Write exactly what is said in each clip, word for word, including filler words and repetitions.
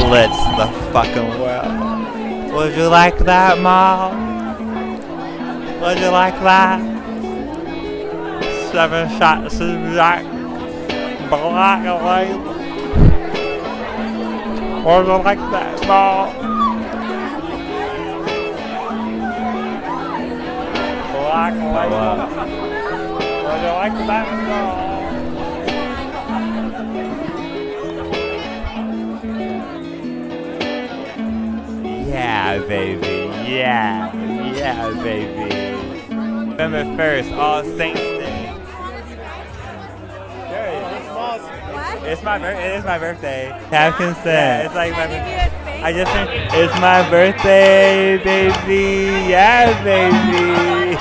blitz the fucking world. Would you like that, Maal? Would you like that? Seven shots of Jack. Black and white. Would you like that, Maal? Black and white. Would you like that, Maal? Yeah, baby. Yeah. Yeah, baby. November first, All Saints Day. Sure, What? it's my birthday. It is my birthday. Have consent. Yeah, it's like my birthday. I just think it's my birthday, baby. Yeah, baby.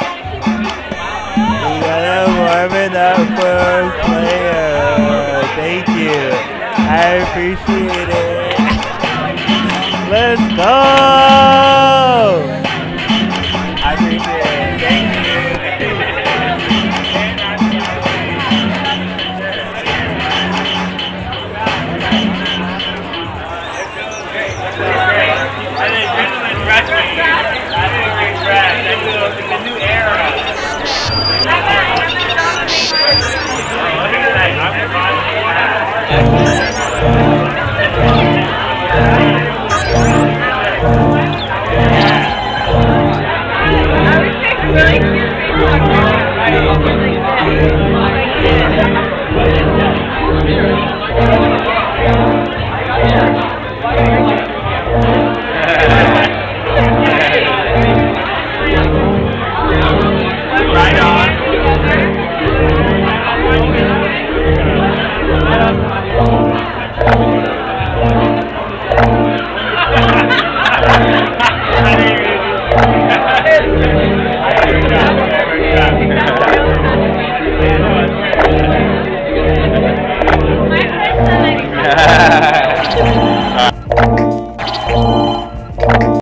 We gotta warm it up for a player. Thank you. I appreciate it. Let's go!